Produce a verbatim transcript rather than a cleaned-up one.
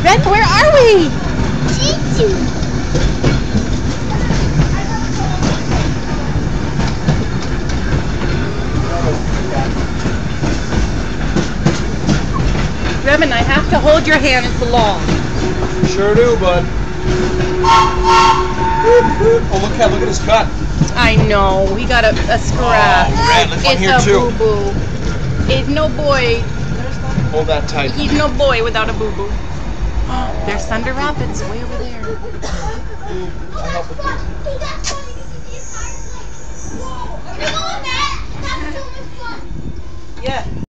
Red, where are we? Revan, I have to hold your hand. It's long. Sure do, bud. Oh, look at look at his cut. I know. We got a, a scratch. Oh, red. There's one it's here a too. boo-boo. It's no boy. Hold that tight. He's no boy without a boo-boo. Oh, there's Thunder Rapids way over there. I'll help with you. Yeah.